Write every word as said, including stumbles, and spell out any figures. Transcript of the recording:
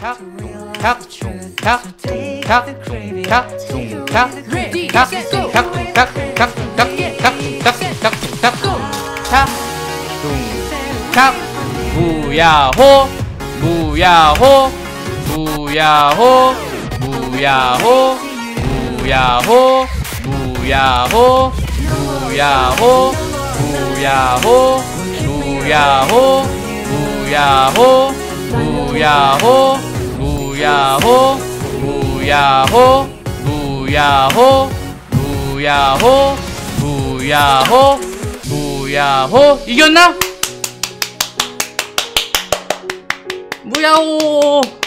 둥탁 둥탁 둥탁 둥탁 둥탁 둥탁 둥탁 둥탁 둥탁 둥탁 둥탁 둥탁 둥탁 둥탁 무야호 무야호 무야호 무야호 무야호 무야호 무야호 무야호 무야호 무야호 무야호 무야호 무야호 무야호 무야호 무야호 무야호 이겼나? 무야호